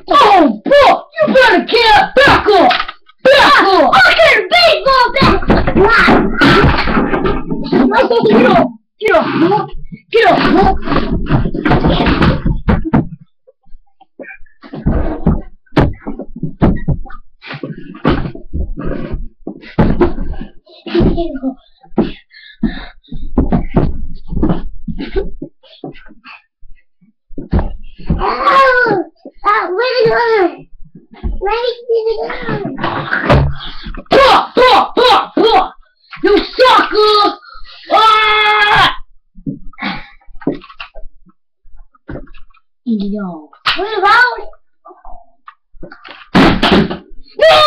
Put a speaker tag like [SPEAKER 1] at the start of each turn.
[SPEAKER 1] Oh, boy, you better get back up! Back up!
[SPEAKER 2] I'll get a baseball bat!
[SPEAKER 1] Get up! Get up, boy! Get up, boy! You sucker! Ah! No.
[SPEAKER 2] What about it?
[SPEAKER 1] No!